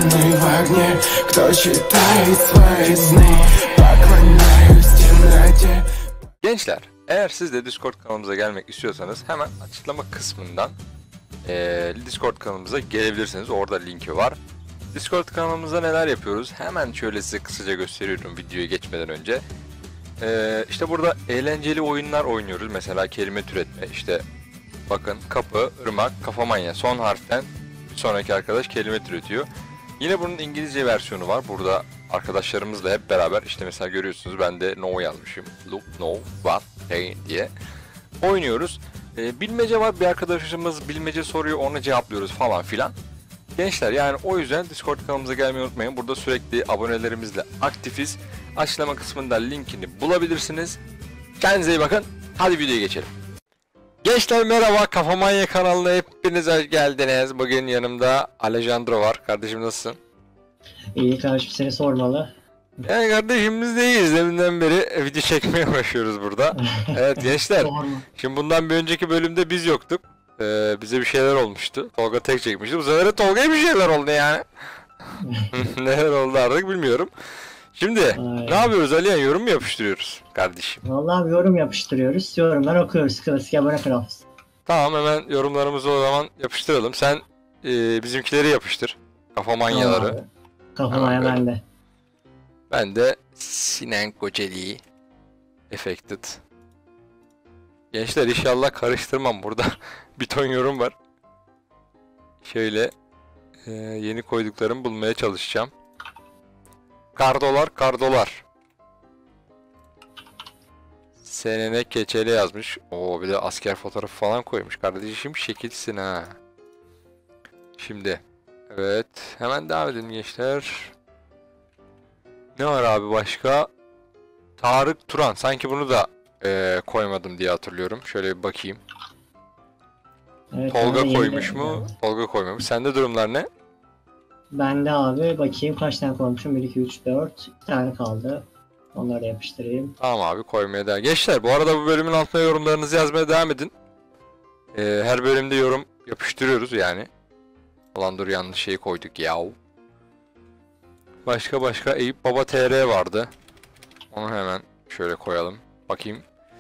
Заключенный в огне, кто читает свои сны, поклоняюсь темноте. Gençler, eğer siz de Discord kanalımıza gelmek istiyorsanız hemen açıklama kısmından Discord kanalımıza gelebilirsiniz. Orada linki var. Discord kanalımızda neler yapıyoruz? Hemen şöyle size kısaca gösteriyorum videoya geçmeden önce. İşte burada eğlenceli oyunlar oynuyoruz. Mesela kelime türetme. İşte bakın kapı, ırmak, kafamanya. Son harften bir sonraki arkadaş kelime türetiyor. Yine bunun İngilizce versiyonu var. Burada arkadaşlarımızla hep beraber işte mesela görüyorsunuz ben de no yazmışım. Look, no, what, hey diye oynuyoruz. Bilmece var, bir arkadaşımız bilmece soruyor, ona cevaplıyoruz falan filan. Gençler yani o yüzden Discord kanalımıza gelmeyi unutmayın. Burada sürekli abonelerimizle aktifiz. Açıklama kısmında linkini bulabilirsiniz. Kendinize iyi bakın. Hadi videoya geçelim. Gençler merhaba, Kafamanya kanalına hepiniz hoş geldiniz. Bugün yanımda Alejandro var. Kardeşim nasılsın? İyi kardeşim, seni sormalı. Yani kardeşim biz de iyiyiz. Deminden beri video çekmeye başlıyoruz burada. Evet gençler. Şimdi bundan bir önceki bölümde biz yoktuk. Bize bir şeyler olmuştu. Tolga tek çekmişti. Bu sefer de Tolga'ya bir şeyler oldu yani. Neler oldu artık bilmiyorum. Şimdi ne yapıyoruz Aliyan? Yorum mu yapıştırıyoruz kardeşim? Vallahi bir yorum yapıştırıyoruz. Yorumlar okuyoruz. Klasik abone kanalımız. Tamam, hemen yorumlarımızı o zaman yapıştıralım. Sen bizimkileri yapıştır. Kafamanyaları. Tamam, Kafamanya bende. Ben de Sinan Kocaeli Affected. Gençler inşallah karıştırmam, burada bir ton yorum var. Şöyle yeni koyduklarımı bulmaya çalışacağım. Kardolar, kardolar. SNN keçeli yazmış. Oo, bir de asker fotoğrafı falan koymuş. Kardeşim şekilsin ha. Şimdi evet, hemen devam edelim gençler. Ne var abi başka? Tarık Turan. Sanki bunu da koymadım diye hatırlıyorum. Şöyle bir bakayım. Evet, Tolga koymuş mu? Yani. Tolga koymamış. Sende durumlar ne? Ben de abi bakayım kaç tane koymuşum. 1, 2, 3, 4. 2 tane kaldı. Onları da yapıştırayım. Tamam abi, koymaya devam. Gençler bu arada bu bölümün altına yorumlarınızı yazmaya devam edin. Her bölümde yorum yapıştırıyoruz yani. Ulan dur, yanlış şeyi koyduk yahu. Başka Eyüp Baba TR vardı. Onu hemen şöyle koyalım. Bakayım.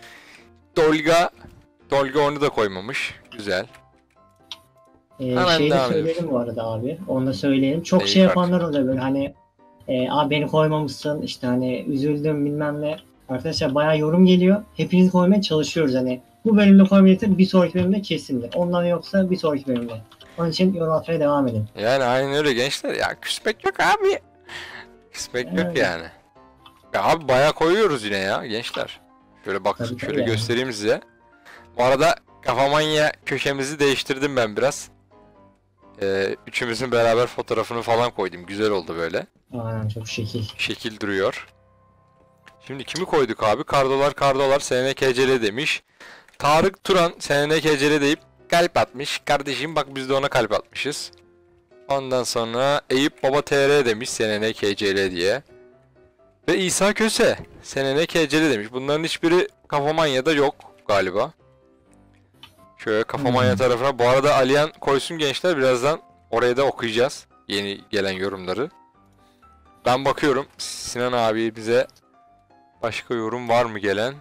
Dolga onu da koymamış. Güzel. Şeyi de söyleyelim bu arada abi. Onu da söyleyelim. Çok şey yapanlar oluyor böyle hani abi beni koymamışsın işte, hani üzüldüm bilmem ne. Arkadaşlar bayağı yorum geliyor. Hepinizi koymaya çalışıyoruz hani. Bu bölümde koymayı bir sonraki bölümde kesindir. Ondan yoksa bir sonraki bölümde. Onun için yorum atmaya devam edin. Yani aynen öyle gençler ya, küsmek yok abi. Küsmek yok yani. Ya abi bayağı koyuyoruz yine ya gençler. Şöyle bak, şöyle yani göstereyim size. Bu arada Kafamanya köşemizi değiştirdim ben biraz. Üçümüzün beraber fotoğrafını falan koydum. Güzel oldu böyle. Aynen, çok şekil. Şekil duruyor. Şimdi kimi koyduk abi? Kardolar SNKCL demiş. Tarık Turan SNKCL deyip kalp atmış. Kardeşim bak, biz de ona kalp atmışız. Ondan sonra Eyüp Baba TR demiş SNKCL diye. Ve İsa Köse SNKCL demiş. Bunların hiçbiri Kafamanya'da yok galiba. Şöyle Kafamanya tarafına. Bu arada Aliyan koysun gençler, birazdan oraya da okuyacağız yeni gelen yorumları. Ben bakıyorum Sinan abi, bize başka yorum var mı gelen?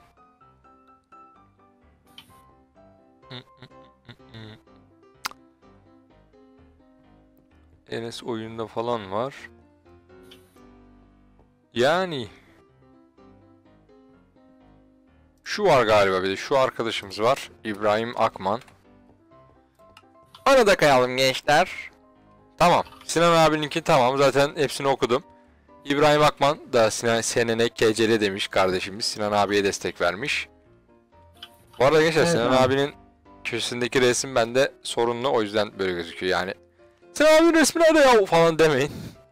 Enes oyunda falan var. Yani şu var galiba, bir de şu arkadaşımız var. İbrahim Akman. Onu da kayalım gençler. Tamam. Sinan abininki tamam. Zaten hepsini okudum. İbrahim Akman da Sinan KCL demiş kardeşimiz. Sinan abiye destek vermiş. Bu arada gençler evet, Sinan abinin köşesindeki resim bende sorunlu. O yüzden böyle gözüküyor yani. Sinan abinin resmi nerede ya falan demeyin.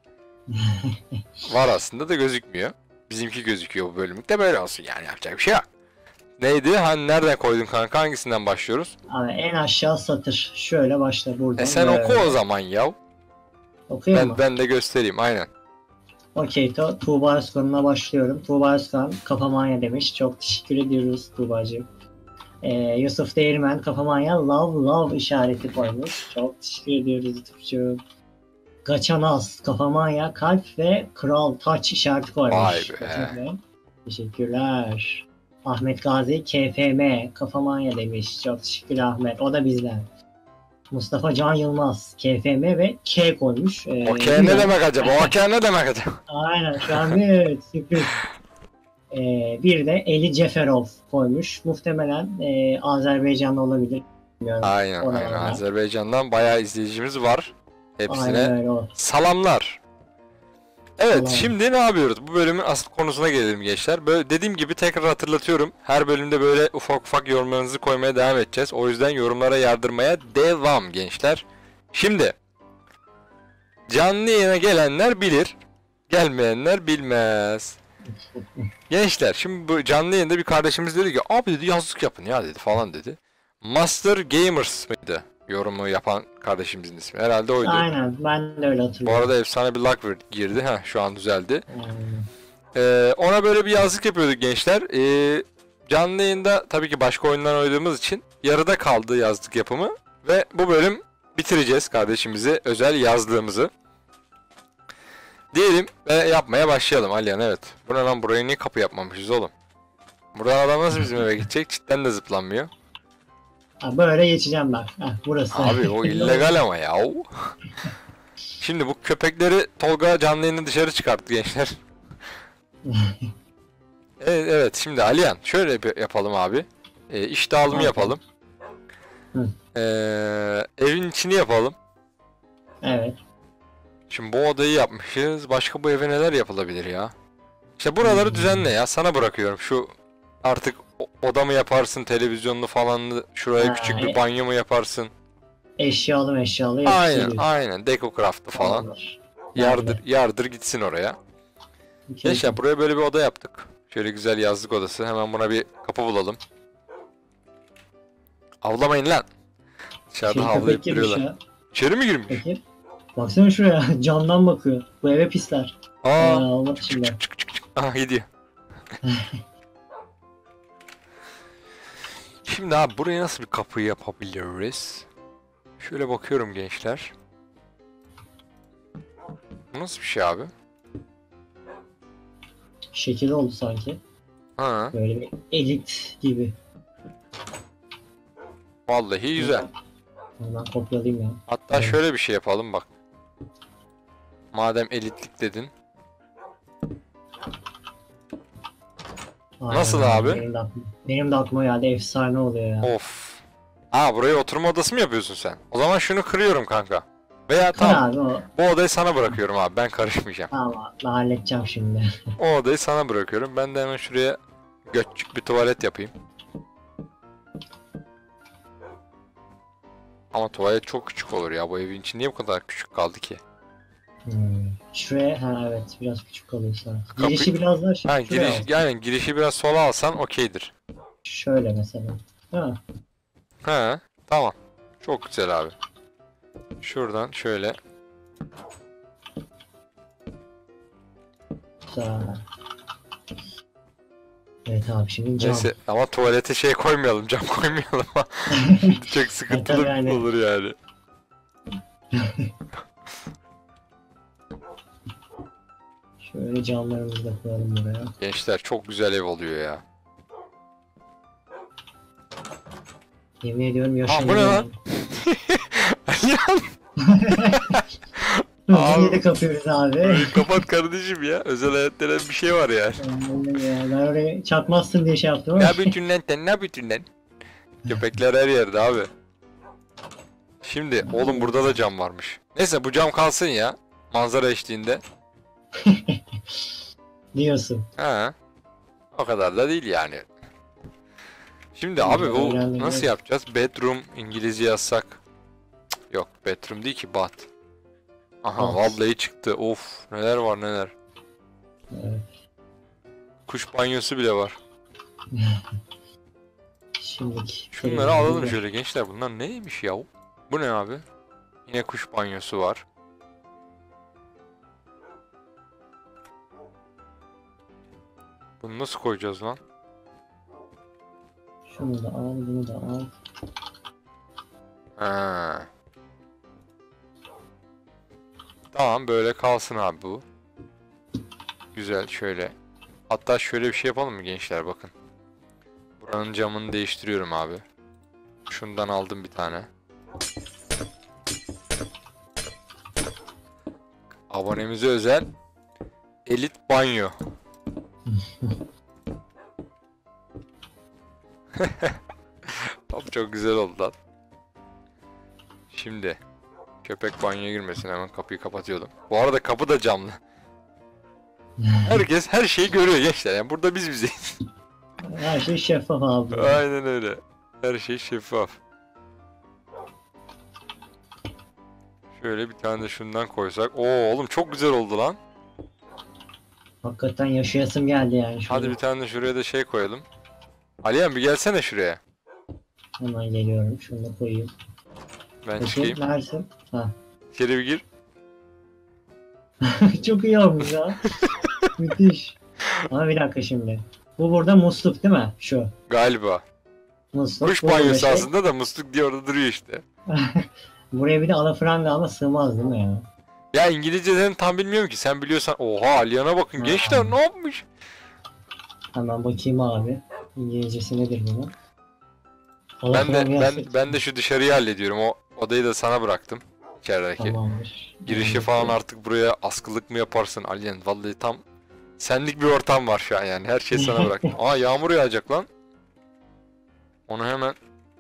Var aslında da gözükmüyor. Bizimki gözüküyor bu bölümlükte, böyle olsun yani, yapacak bir şey yok. Neydi? Hani nereden koydun kanka? Hangisinden başlıyoruz? Abi en aşağı satır. Şöyle başla buradan. Sen oku o zaman ya. Okuyayım mı? Ben de göstereyim aynen. Okey, Tuğba Özkan'la başlıyorum. Tuğba Özkan Kafamanya demiş. Çok teşekkür ediyoruz Tuğba'cığım. Yusuf Değirmen Kafamanya love işareti koymuş. Çok teşekkür ediyoruz YouTube'cuğum. Gaçanaz, Kafamanya, Kalp ve Kral Taç işareti koymuş. Vay be. Teşekkürler. Teşekkürler. Ahmet Gazi, KFM, Kafamanya demiş. Çok teşekkürler Ahmet. O da bizden. Mustafa Can Yılmaz, KFM ve K koymuş. Okey ne güzel. demek acaba? Okey ne demek acaba? Aynen şu an bir sürpriz. Bir de Eli Ceferov koymuş. Muhtemelen Azerbaycanlı olabilir. Bilmiyorum. Aynen Ona aynen. göre. Azerbaycan'dan bayağı izleyicimiz var. Hepsine Aynen öyle o. salamlar. Evet, Salam. şimdi ne yapıyoruz? Bu bölümün asıl konusuna gelelim gençler. Böyle dediğim gibi tekrar hatırlatıyorum. Her bölümde böyle ufak ufak yorumlarınızı koymaya devam edeceğiz. O yüzden yorumlara yardırmaya devam gençler. Şimdi canlı yayına gelenler bilir. Gelmeyenler bilmez. Gençler şimdi bu canlı yayında bir kardeşimiz dedi ki abi dedi yazlık yapın ya dedi falan dedi. Master Gamers mıydı yorumu yapan kardeşimizin ismi? Herhalde oydu. Aynen ben de öyle Bu hatırlıyorum. arada efsane bir lag girdi. Heh, şu an düzeldi. Aynen. Ona böyle bir yazlık yapıyorduk gençler. Canlı yayında tabii ki başka oyunlar oynadığımız için yarıda kaldı yazlık yapımı. Ve bu bölüm bitireceğiz kardeşimize özel yazlığımızı. Diyelim ve yapmaya başlayalım Aliyan, evet. Bu ne lan, burayı niye kapı yapmamışız oğlum? Buradan adam nasıl bizim eve gidecek? Cidden de zıplanmıyor. Ha, böyle geçeceğim ben. Heh, burası. Abi o illegal ama ya. Şimdi bu köpekleri Tolga canlı yayını dışarı çıkarttı gençler. Evet, evet, şimdi Aliyan şöyle yapalım abi. İş dağılımı Tamam. yapalım. Hı. Evin içini yapalım. Evet. Şimdi bu odayı yapmışız. Başka bu eve neler yapılabilir ya? İşte buraları düzenle ya. Sana bırakıyorum. Şu artık oda mı yaparsın, televizyonlu falanlı, şuraya Ha, küçük bir banyo mu yaparsın? Eşyalı Aynen, yapıştırıyoruz. aynen. Deco craft'ı falan. Tamamdır. Yardır gitsin oraya. Gençler buraya böyle bir oda yaptık. Şöyle güzel yazlık odası. Hemen buna bir kapı bulalım. Avlamayın lan. Dışarıda havlayıp duruyorlar. İçeri mi girmiş? Peki. Baksana şuraya camdan bakıyor. Bu eve pisler. Aa, Olmadı şimdi. aha gidiyor. Şimdi abi buraya nasıl bir kapı yapabiliriz? Şöyle bakıyorum gençler. Bu nasıl bir şey abi? Şekil oldu sanki. Ha, Böyle bir elit gibi. vallahi güzel. Ben kopyalayayım ya. Hatta Evet. şöyle bir şey yapalım bak. Madem elitlik dedin. Aynen, Nasıl aynen. abi? Benim de aklıma geldi. Efsane oluyor ya. Of. Aa, buraya oturma odası mı yapıyorsun sen? O zaman şunu kırıyorum kanka. Veya Kır tamam, abi o. bu odayı sana bırakıyorum abi, ben karışmayacağım. Tamam ben halledeceğim şimdi. O odayı sana bırakıyorum. Ben de hemen şuraya göçük bir tuvalet yapayım. Ama tuvalet çok küçük olur ya. Bu evin içi niye bu kadar küçük kaldı ki? Şuraya evet biraz küçük kalıyor sana. Kapı- Girişi biraz daha Ha, şuraya yani girişi biraz sola alsan okeydir. şöyle mesela. Ha, He, tamam. Çok güzel abi. Şuradan şöyle. güzel. Evet abi şimdi cam. Neyse ama tuvalete şey koymayalım, cam koymayalım. Çok sıkıntılı Tabii yani. olur yani. Şöyle camlarımızı da koyalım buraya. Gençler çok güzel ev oluyor ya. Yemin ediyorum Aa, bu ne yaşamıyorum. lan? Hızlı de kapıyoruz abi. Kapat kardeşim ya. Özel hayat denen bir şey var yani. Ben oraya çakmazsın diye şey yaptım ama. Ne bütün lan sen, ne bütün lan? Köpekler her yerde abi. Şimdi oğlum burada da cam varmış. Neyse bu cam kalsın ya. Manzara eşliğinde. Diyorsun. Ha. O kadar da değil yani. Şimdi abi bu nasıl yapacağız? Bedroom İngilizce yazsak. Cık, yok bedroom değil ki, bath. Aha, vallahi çıktı. Of, neler var neler. Evet. Kuş banyosu bile var. Şimdiki. Şunları alalım şöyle gençler. Bunlar neymiş ya? Bu ne abi? Yine kuş banyosu var. Bunu nasıl koyacağız lan? Şunu da al, bunu da al. Ha. Tamam böyle kalsın abi bu. Güzel şöyle. Hatta şöyle bir şey yapalım mı gençler, bakın. Buranın camını değiştiriyorum abi. Şundan aldım bir tane. Abonemize özel elit banyo. Abi çok güzel oldu lan. Şimdi köpek banyoya girmesin, hemen kapıyı kapatıyordum. Bu arada kapı da camlı. Herkes her şeyi görüyor gençler. Yani burada biz bizeyiz. Her şey şeffaf abi. Aynen öyle. Her şey şeffaf. Şöyle bir tane de şundan koysak. Oo oğlum çok güzel oldu lan. Hakikaten yaşayasım geldi yani. Hadi bir tane de şuraya da şey koyalım. Aliyan bir gelsene şuraya. Hemen geliyorum. Şunu da koyayım. Ben Peki, çıkayım. neredesin? Ha. İçeri bir gir. Çok iyi olmuş ya. Müthiş. Ama bir dakika şimdi. Bu burada musluk değil mi? Şu. Galiba. Musluk. Kuş Bu burada banyosu şey. aslında da musluk diye orada duruyor işte. Buraya bir de alafranga ama sığmaz değil mi ya? Ya İngilizceden tam bilmiyorum ki. Sen biliyorsan. Oha Aliyan'a bakın. Ha. Gençler ne yapmış? Hemen bakayım abi. İngilizcesi nedir bunun? Ben de şu dışarıyı hallediyorum. O odayı da sana bıraktım. İçerideki. Tamamdır. Girişi falan artık buraya askılık mı yaparsın Aliyan? Vallahi tam senlik bir ortam var şu an yani. Her şeyi sana bıraktım. Aa yağmur yağacak lan. Onu hemen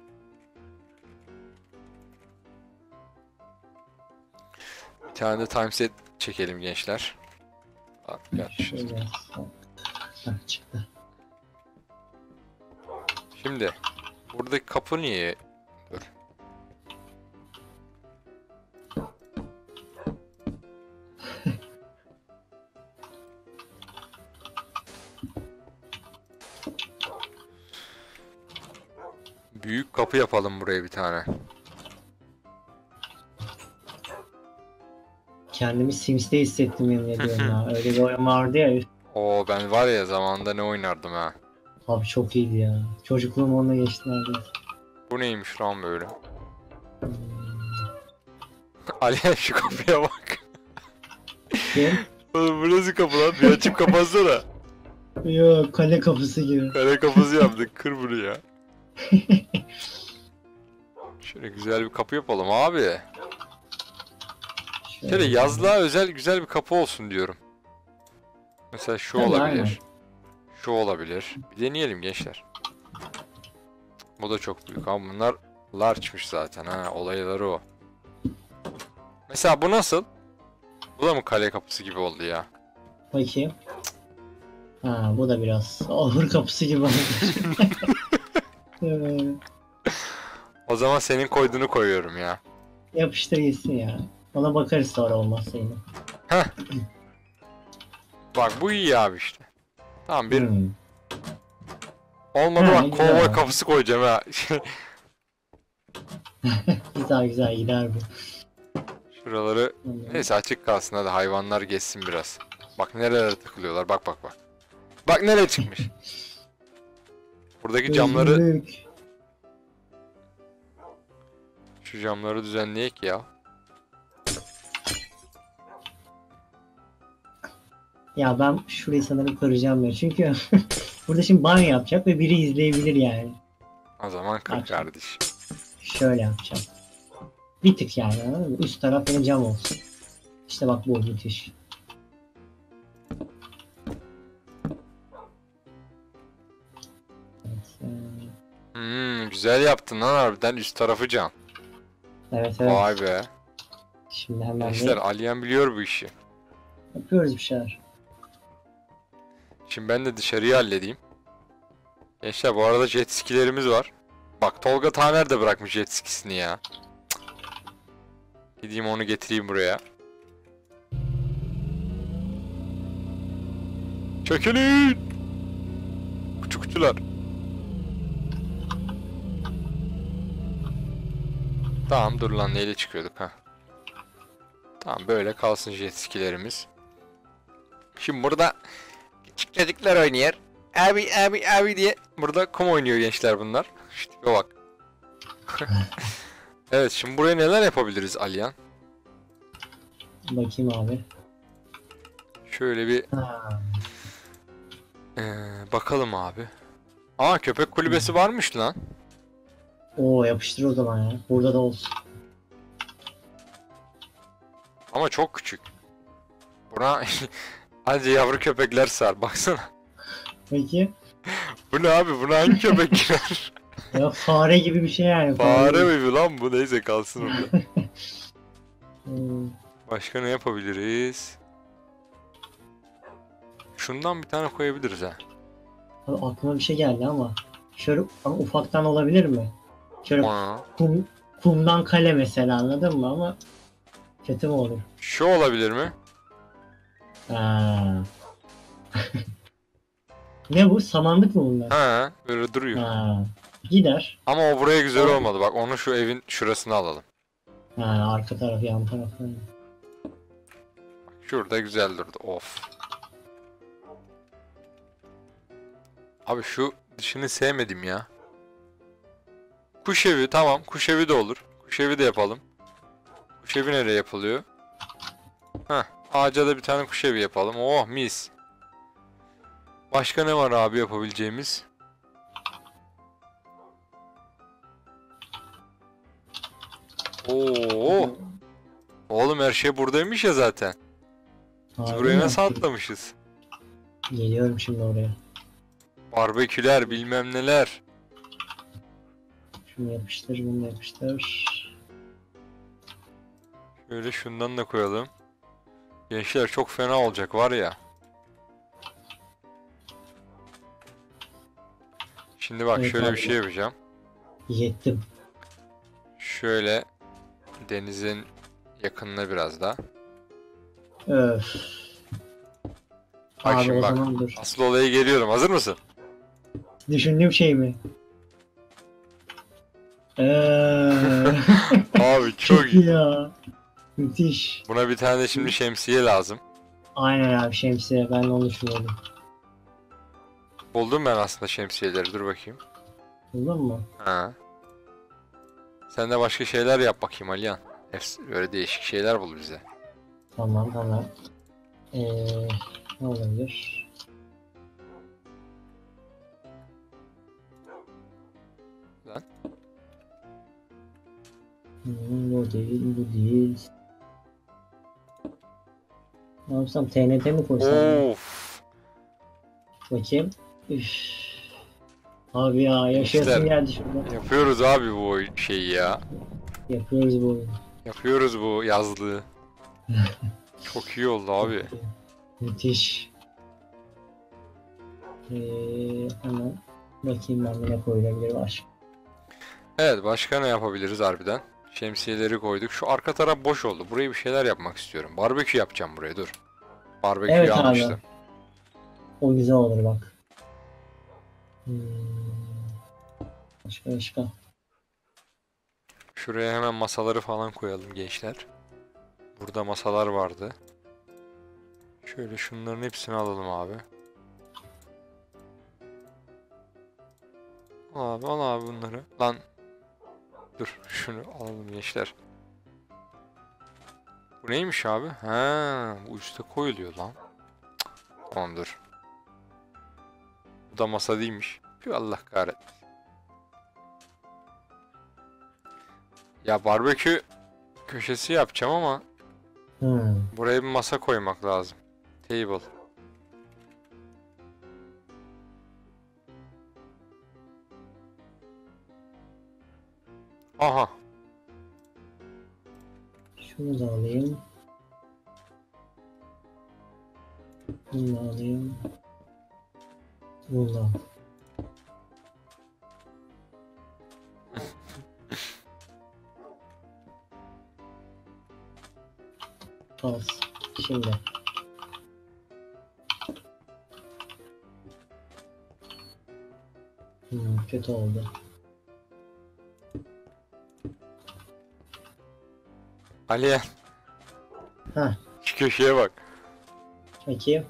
bir tane de timeset çekelim gençler. Bak, gel. Şöyle. Ha, çıktı. Şimdi buradaki kapı niye? Dur. Büyük kapı yapalım buraya bir tane. Kendimi Sims'te hissettim yemin ediyorum ya. Öyle bir oyun vardı ya. Oo ben var ya zamanında ne oynardım ha. Abi çok iyiydi ya. Çocukluğum onunla geçti neredeyse. Bu neymiş lan böyle? Aliyan şu kapıya bak. Kim? Oğlum bu nasıl kapı lan? Bir açıp kapatsana. Yok, kale kapısı gibi. Kare kapısı yaptık. Kır bunu ya. Şöyle güzel bir kapı yapalım abi. Şöyle yazlığa özel güzel bir kapı olsun diyorum. Mesela şu Tabii, olabilir. aynen. Şu olabilir. Bir deneyelim gençler. Bu da çok büyük ama bunlar large'mış zaten ha. Olayları o. Mesela bu nasıl? Bu da mı kale kapısı gibi oldu ya? Bakayım. Ha, bu da biraz ahır kapısı gibi oldu. O zaman senin koyduğunu koyuyorum ya. Yapıştır gitsin ya. Ona bakarız sonra olmazsa yine. Heh. Bak bu iyi abi işte. Tamam bir olmadı Ha, bak güzel kovboy abi. kapısı koyacağım ha. Güzel güzel gider bu. Şuraları neyse açık kalsın, hadi hayvanlar geçsin biraz. Bak nerelere takılıyorlar, bak bak bak. Bak nereye çıkmış. Buradaki camları, Özgürlük. şu camları düzenleyek ya. Ya ben şurayı sanırım kıracağım ya. Çünkü burada şimdi banyo yapacak ve biri izleyebilir yani. O zaman kır Aç. kardeş. Şöyle yapacağım. Bir tık yani, anladın mı? Üst taraf yine cam olsun. İşte bak bu müthiş. Güzel yaptın lan harbiden, üst tarafı cam. Evet. Vay be. Şimdi hemen Gençler bir Aliyan biliyor bu işi. yapıyoruz bir şeyler. Şimdi ben de dışarıyı halledeyim. Gençler bu arada jet skilerimiz var. Bak Tolga Taner de bırakmış jet skisini ya. Cık. Gideyim onu getireyim buraya. Çökelin! Küçük küçüler. Tamam dur lan, neyle çıkıyorduk ha? Tamam böyle kalsın jet skilerimiz. Şimdi burada küçük çocuklar oynuyor. Abi diye burada kum oynuyor gençler bunlar. İşte bak. Evet şimdi buraya neler yapabiliriz Aliyan? Bakayım abi. Şöyle bir Ha. bakalım abi. Aa, köpek kulübesi varmış lan. Oo, yapıştır o zaman ya. Burada da olsun. Ama çok küçük. Buna hadi yavru köpekler sar. Baksana. Peki. Bu ne abi? Buna hangi köpek girer? Ya fare gibi bir şey yani. Fare mi lan bu? Neyse kalsın orada. Hmm. Başka ne yapabiliriz? Şundan bir tane koyabiliriz ha. Abi aklıma bir şey geldi ama. Şöyle ama ufaktan olabilir mi? Şöyle Aa, kumdan kale mesela, anladın mı, ama kötü mü olur? şu olabilir mi? Ha. Ne bu? Samanlık mı bunlar? Ha, böyle duruyor. Ha. Gider. Ama o buraya güzel olmadı. Bak onu şu evin şurasına alalım. Ha, arka taraf, yan taraf. Şurada güzel durdu. Of. Abi şu dışını sevmedim ya. Kuş evi, tamam. Kuş evi de olur. Kuş evi de yapalım. Kuş evi nereye yapılıyor? Heh. Ağaca da bir tane kuş evi yapalım. Oh mis. Başka ne var abi yapabileceğimiz? Oo. Oğlum her şey buradaymış ya zaten. Biz Harbi buraya mi? nasıl atlamışız? Geliyorum şimdi oraya. Barbeküler bilmem neler. Şunu yapıştır, bunu yapıştır. Şöyle şundan da koyalım. Gençler çok fena olacak var ya. Şimdi bak Evet şöyle abi. bir şey yapacağım. Yettim. Şöyle denizin yakınına biraz daha. Öf. Bak Abi şimdi o bak. zaman dur. Asıl olaya geliyorum. Hazır mısın? Düşündüğüm şey mi? Abi çok Çok iyi. iyi ya. Müthiş. Buna bir tane de şimdi şemsiye lazım. Aynen abi, şemsiye. Ben de onu düşünüyordum. Buldum ben aslında şemsiyeleri. Dur bakayım. Buldun mu? Ha. Sen de başka şeyler yap bakayım Aliyan. Böyle değişik şeyler bul bize. Tamam tamam. Ne olabilir? Lan. Bu değil, bu değil. Ne yapsam, TNT mi koysam? Of. Bakayım. Üf. Abi ya, yaşayasın İşte. geldi şurada. Yapıyoruz abi bu şeyi ya. Yapıyoruz bu oyunu. Yapıyoruz bu yazlığı. Çok iyi oldu abi. Müthiş. Hemen bakayım ben de ne koyulabilir başka. Evet, başka ne yapabiliriz harbiden? Şemsiyeleri koyduk. Şu arka taraf boş oldu. Buraya bir şeyler yapmak istiyorum. Barbekü yapacağım buraya, dur. Barbeküyü Evet abi. almıştım. O güzel olur bak. Başka. Şuraya hemen masaları falan koyalım gençler. Burada masalar vardı. Şöyle şunların hepsini alalım abi. Al abi bunları. Lan. Dur şunu alalım gençler. Bu neymiş abi? Ha, bu üstte koyuluyor lan. Cık, tamam dur. Bu da masa değilmiş. Tüh, Allah kahretsin. Ya barbekü köşesi yapacağım ama buraya bir masa koymak lazım. Table. Aha. Şunu da alayım. Bunu da alayım. Bunu da al. Pas. Şimdi. Kötü oldu. Aliye. Heh. Şu köşeye bak. Bakayım.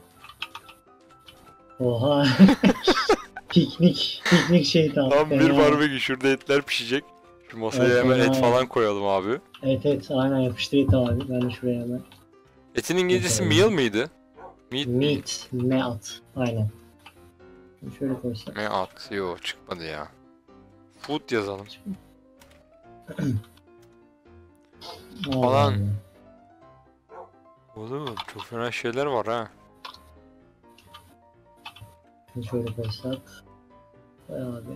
Oha. Piknik şey tam. Tam bir barbekü. Şurada etler pişecek. Şu masaya Evet, hemen et fena. falan koyalım abi. Evet aynen, yapıştır et abi. Ben de şuraya hemen. Etin İngilizcesi meal mıydı? Meat. Aynen. Şöyle koysak. Meat. Yo çıkmadı ya. Food yazalım. Falan. Oğlum çok fena şeyler var ha. Şöyle koysak. Koy abi.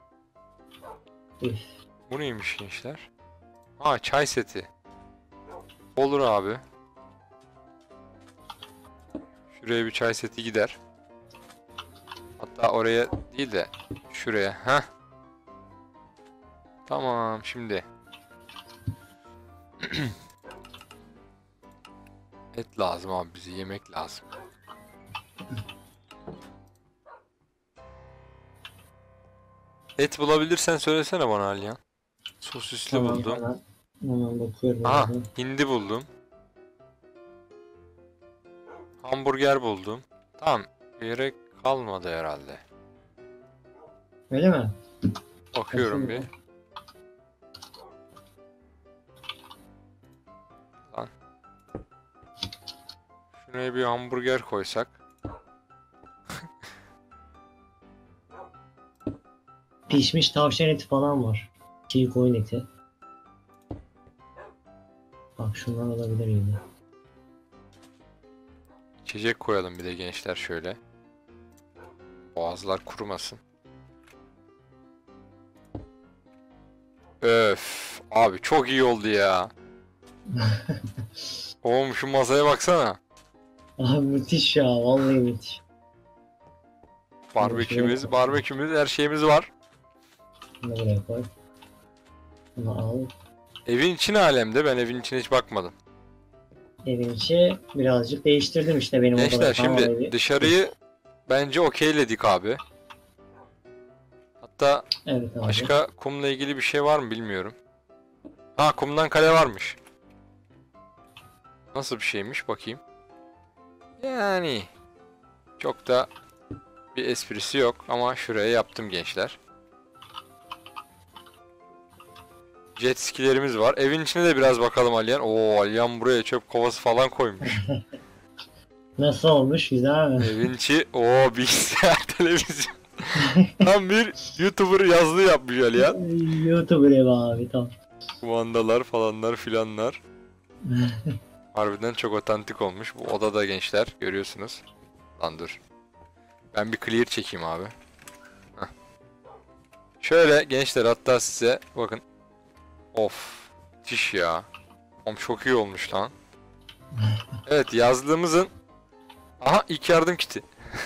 Üf. Bu neymiş gençler? Ha çay seti. Olur abi. Şuraya bir çay seti gider. Hatta oraya değil de şuraya. Ha. Tamam şimdi. Et lazım abi, bize yemek lazım. Et bulabilirsen söylesene bana Aliyan. Sosisli Tamam, buldum. hemen bakıyorum. Aha, hindi buldum. Hamburger buldum. Tamam, gerek kalmadı herhalde. Öyle mi? Bakıyorum bir. Lan. Şuraya bir hamburger koysak. Pişmiş tavşan eti falan var. Çiğ koyun eti. Bak şundan alabilir miyim? İçecek koyalım bir de gençler şöyle. Boğazlar kurumasın. Öf. Abi çok iyi oldu ya. Oğlum şu masaya baksana. Abi müthiş ya, vallahi müthiş. Barbekümüz, her şeyimiz var. Bunu buraya koy. Bunu al. Evin içi ne alemde? Ben evin içine hiç bakmadım. Evin içi birazcık değiştirdim işte benim Gençler odada şimdi evi. dışarıyı bence okeyledik abi. Hatta Evet abi. başka kumla ilgili bir şey var mı bilmiyorum. Ha, kumdan kale varmış. Nasıl bir şeymiş bakayım. Yani çok da bir esprisi yok ama şuraya yaptım gençler. Jet skilerimiz var. Evin içine de biraz bakalım Aliyan. Oo, Aliyan buraya çöp kovası falan koymuş. Nasıl olmuş, güzel mi? Evin içi bilgisayar, televizyon. Tam bir YouTuber yazlığı yapmış Aliyan. YouTuber evi abi, tamam. Kumandalar falanlar filanlar. Harbiden çok otantik olmuş. Bu odada gençler görüyorsunuz. Lan dur. Ben bir clear çekeyim abi. Heh. Şöyle gençler, hatta size bakın. Of. Müthiş ya. Oğlum çok iyi olmuş lan. Evet, yazlığımızın. Aha, ilk yardım kiti.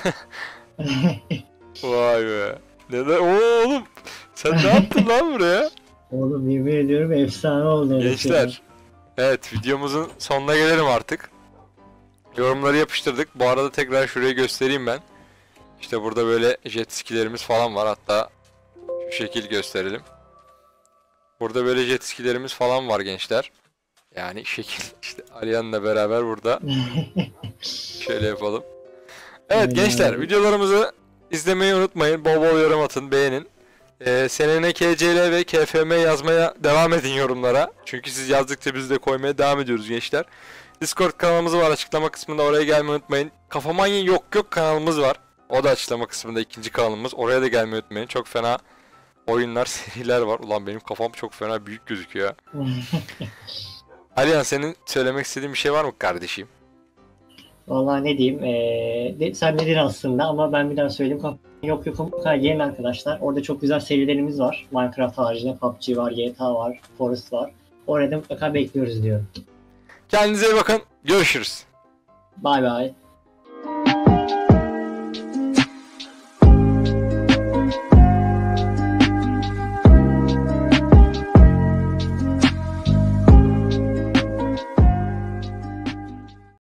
Vay be. Neden? Oğlum. Sen ne yaptın lan buraya? Oğlum yemin ediyorum efsane oldu. Gençler. Evet, videomuzun sonuna gelelim artık. Yorumları yapıştırdık. Bu arada tekrar şurayı göstereyim ben. İşte burada böyle jet skilerimiz falan var. Hatta şu şekil gösterelim. Burada böyle jet skilerimiz falan var gençler. Yani şekil işte Aliyan'la beraber burada. Şöyle yapalım. Evet gençler, videolarımızı izlemeyi unutmayın. Bol bol yorum atın, beğenin. Senene KCL ve KFM yazmaya devam edin yorumlara. Çünkü siz yazdıkça biz de koymaya devam ediyoruz gençler. Discord kanalımız var açıklama kısmında, oraya gelmeyi unutmayın. Kafamanya yok kanalımız var. O da açıklama kısmında, ikinci kanalımız. Oraya da gelmeyi unutmayın. Çok fena oyunlar, seriler var. Ulan benim kafam çok fena büyük gözüküyor. Aliyan, senin söylemek istediğin bir şey var mı kardeşim? Vallahi ne diyeyim, sen dedin aslında ama ben bir daha söyleyeyim. Yok gelin arkadaşlar. Orada çok güzel serilerimiz var. Minecraft haricinde PUBG var, GTA var, Forest var. Orada mutlaka bekliyoruz diyorum. Kendinize iyi bakın. Görüşürüz. Bay bay.